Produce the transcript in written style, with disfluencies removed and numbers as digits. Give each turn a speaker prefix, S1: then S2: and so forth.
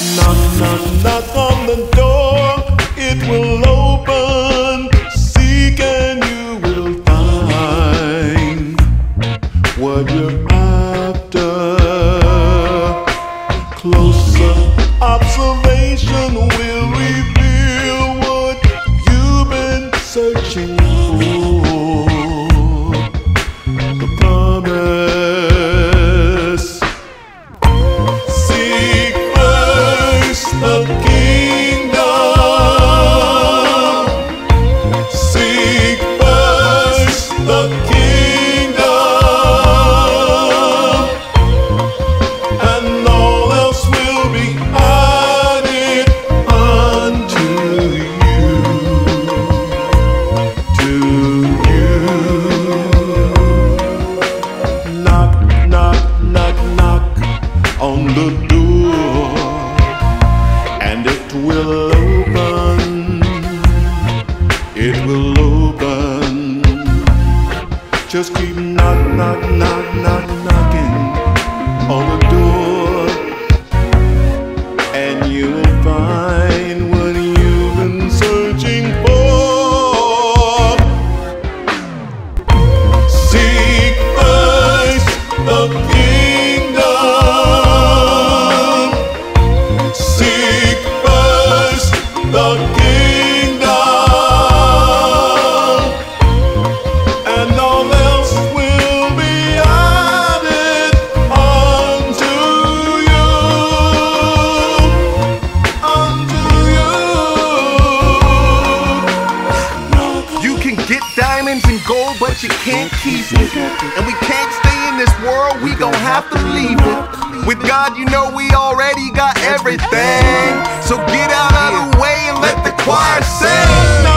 S1: Knock, knock, knock on the door, it will open. Seek and you will find what you're after. Closer observation will reveal what you've been searching for. The promise. Seek first the kingdom. Seek first the kingdom, and all else will be added unto you. To you. Knock, knock, knock, knock on the door, and it will open. It will open. Just keep knock, knock, knock, knock, knocking on the door, and you will find what you've been searching for. Seek first the kingdom. Seek first the kingdom, and all else will be added unto you. Unto you.
S2: You can get diamonds and gold, but you can't keep it. And we can't stay in this world, we gon' have to leave it. With God, you know we already got everything. So get out of the way and let the choir sing.